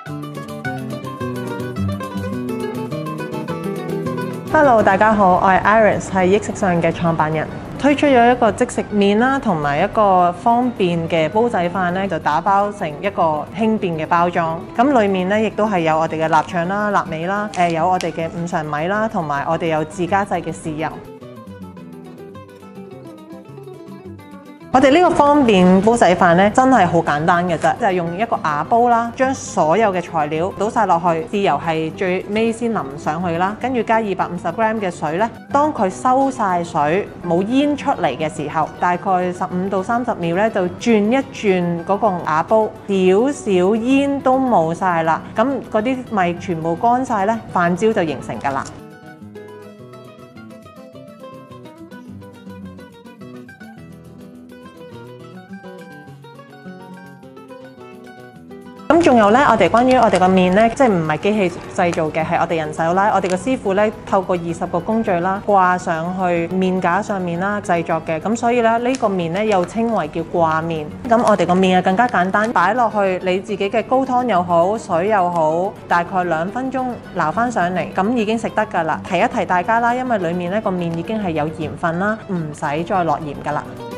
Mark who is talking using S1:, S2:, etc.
S1: Hello， 大家好，我係 Iris， 係益食上嘅創辦人。推出咗一個即食麵啦，同埋一個方便嘅煲仔飯咧，就打包成一個輕便嘅包裝。咁裡面咧亦都係有我哋嘅臘腸啦、臘味啦，有我哋嘅五常米啦，同埋我哋有自家製嘅豉油。我哋呢個方便煲仔飯咧，真係好簡單嘅啫，就係用一個瓦煲啦，將所有嘅材料倒晒落去，豉油係最尾先淋上去啦，跟住加250 gram 嘅水咧。當佢收晒水冇煙出嚟嘅時候，大概15到30秒咧，就轉一轉嗰個瓦煲，少少煙都冇晒啦。咁嗰啲米全部乾晒咧，飯焦就形成㗎啦。咁仲有咧，我哋關於我哋個麵咧，即係唔係機器製造嘅，係我哋人手啦。我哋個師傅咧，透過20個工序啦，掛上去麵架上面啦製作嘅。咁所以咧，呢個麵咧又稱為叫掛麵。咁我哋個麵啊更加簡單，擺落去你自己嘅高湯又好，水又好，大概2分鐘撈翻上嚟，咁已經食得㗎啦。提一提大家啦，因為裡面咧個麵已經係有鹽分啦，唔使再落鹽㗎啦。